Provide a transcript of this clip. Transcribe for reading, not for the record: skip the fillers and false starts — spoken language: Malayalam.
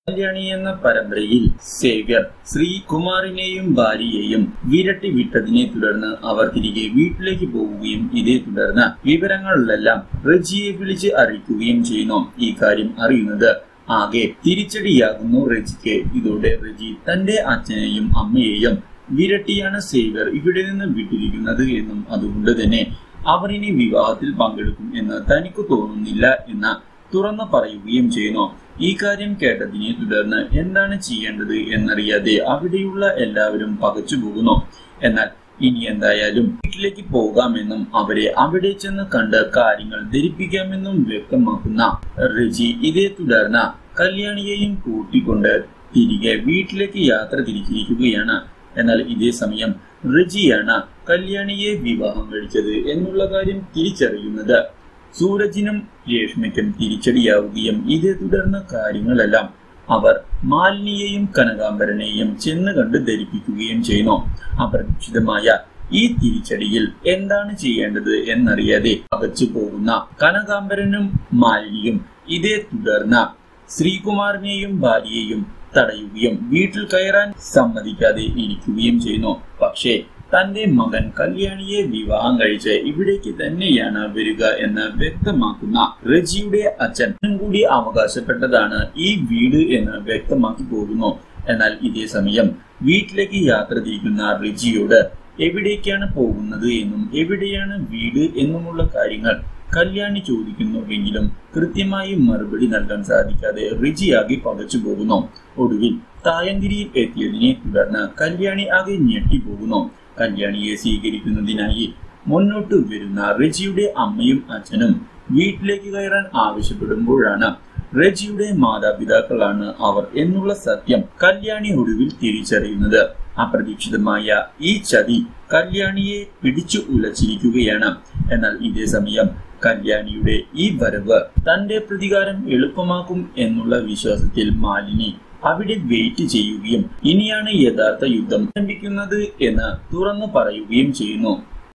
കല്യാണി എന്ന പരമ്പരയിൽ സേവ്യർ ശ്രീകുമാറിനെയും ഭാര്യയെയും വിരട്ടി വിട്ടതിനെ തുടർന്ന് അവർ തിരികെ വീട്ടിലേക്ക് പോവുകയും ഇതേ തുടർന്ന് വിവരങ്ങളിലെല്ലാം റെജിയെ വിളിച്ച് അറിയിക്കുകയും ചെയ്യുന്നു. ഈ കാര്യം അറിയുന്നത് ആകെ തിരിച്ചടിയാകുന്നു റെജിക്ക്. ഇതോടെ റെജി തന്റെ അച്ഛനെയും അമ്മയെയും വിരട്ടിയാണ് സേവ്യർ ഇവിടെ നിന്ന് വിട്ടിരിക്കുന്നത് എന്നും അതുകൊണ്ട് തന്നെ അവർ ഇനി വിവാഹത്തിൽ പങ്കെടുക്കും എന്ന് തനിക്ക് തോന്നുന്നില്ല എന്ന് തുറന്നു പറയുകയും ചെയ്യുന്നു. ഈ കാര്യം കേട്ടതിനെ തുടർന്ന് എന്താണ് ചെയ്യേണ്ടത് എന്നറിയാതെ അവിടെയുള്ള എല്ലാവരും പകച്ചു പോകുന്നു. എന്നാൽ ഇനി എന്തായാലും വീട്ടിലേക്ക് പോകാമെന്നും അവരെ അവിടെ ചെന്ന് കണ്ട് കാര്യങ്ങൾ ധരിപ്പിക്കാമെന്നും വ്യക്തമാക്കുന്ന റെജി ഇതേ തുടർന്ന് കല്യാണിയെയും കൂട്ടിക്കൊണ്ട് തിരികെ വീട്ടിലേക്ക് യാത്ര തിരിച്ചിരിക്കുകയാണ്. എന്നാൽ ഇതേ സമയം റെജിയാണ് കല്യാണിയെ വിവാഹം കഴിച്ചത് എന്നുള്ള കാര്യം തിരിച്ചറിയുന്നത് സൂരജിനും രേഷ്മയ്ക്കും തിരിച്ചടിയാവുകയും ഇതേ തുടർന്ന് കാര്യങ്ങളെല്ലാം അവർ മാലിനിയെയും കനകാംബരനെയും ചെന്ന് കണ്ട് ധരിപ്പിക്കുകയും ചെയ്യുന്നു. അപ്രതീക്ഷിതമായ ഈ തിരിച്ചടിയിൽ എന്താണ് ചെയ്യേണ്ടത് എന്നറിയാതെ പകച്ചു പോകുന്ന കനകാംബരനും മാലിനിയും ഇതേ തുടർന്ന് ശ്രീകുമാറിനെയും ഭാര്യയെയും തടയുകയും വീട്ടിൽ കയറാൻ സമ്മതിക്കാതെ ഇരിക്കുകയും ചെയ്യുന്നു. പക്ഷേ തന്റെ മകൻ കല്യാണിയെ വിവാഹം കഴിച്ച് ഇവിടേക്ക് തന്നെയാണ് വരിക എന്ന് വ്യക്തമാക്കുന്ന റെജിയുടെ അച്ഛനും കൂടി അവകാശപ്പെട്ടതാണ് ഈ വീട് എന്ന് വ്യക്തമാക്കി പോകുന്നു. എന്നാൽ ഇതേ സമയം വീട്ടിലേക്ക് യാത്ര തിരിക്കുന്ന റെജിയോട് എവിടേക്കാണ് പോകുന്നത് എന്നും എവിടെയാണ് വീട് എന്നുമുള്ള കാര്യങ്ങൾ കല്യാണി ചോദിക്കുന്നുവെങ്കിലും കൃത്യമായി മറുപടി നൽകാൻ സാധിക്കാതെ റെജി ആകെ പകച്ചു പോകുന്നു. ഒടുവിൽ തായങ്കരിയിൽ എത്തിയതിനെ തുടർന്ന് കല്യാണി ആകെ ഞെട്ടിപ്പോകുന്നു. കല്യാണിയെ സ്വീകരിക്കുന്നതിനായി മുന്നോട്ട് വരുന്ന റെജിയുടെ അമ്മയും അച്ഛനും വീട്ടിലേക്ക് കയറാൻ ആവശ്യപ്പെടുമ്പോഴാണ് റെജിയുടെ മാതാപിതാക്കളാണ് അവർ എന്നുള്ള സത്യം കല്യാണി ഒടുവിൽ തിരിച്ചറിയുന്നത്. അപ്രതീക്ഷിതമായ ഈ ചതി കല്യാണിയെ പിടിച്ചു ഉലച്ചിരിക്കുകയാണ്. എന്നാൽ ഇതേ സമയം കല്യാണിയുടെ ഈ വരവ് തന്റെ പ്രതികാരം എളുപ്പമാക്കും എന്നുള്ള വിശ്വാസത്തിൽ മാലിനി അവിടെ വെയിറ്റ് ചെയ്യുകയും ഇനിയാണ് യഥാർത്ഥ യുദ്ധം ആരംഭിക്കുന്നത് എന്ന് തുറന്നു പറയുകയും ചെയ്യുന്നു.